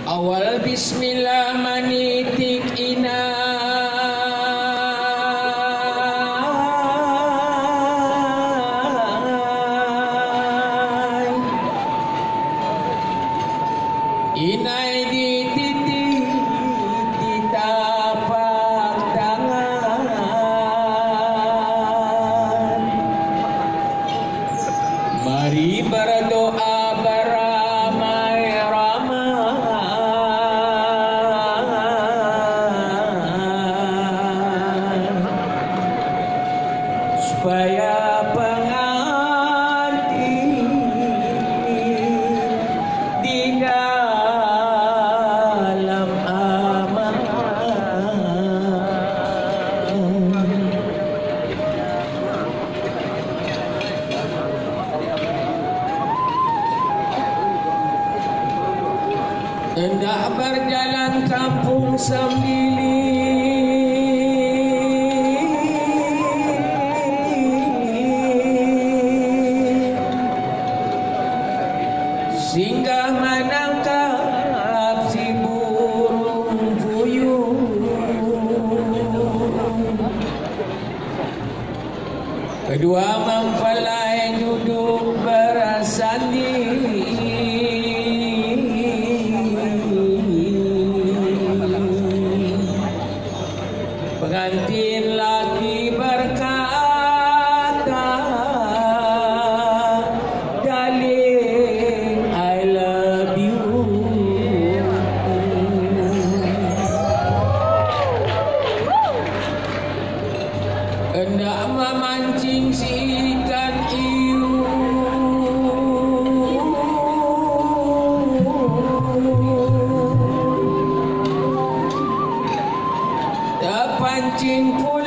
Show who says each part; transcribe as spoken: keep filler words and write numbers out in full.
Speaker 1: Awal bismillah manitik ina inai di titik di tapak tangan. Mari berdoa beramai-ramai supaya pengantin di dalam aman. Hendak berjalan kampung sendiri, singgah menangkap si burung puyuh. Kedua mempelai duduk bersanding, pengantin laki berkata, darling, I love you. Hendak memancing si ikan hiu, terpancing pun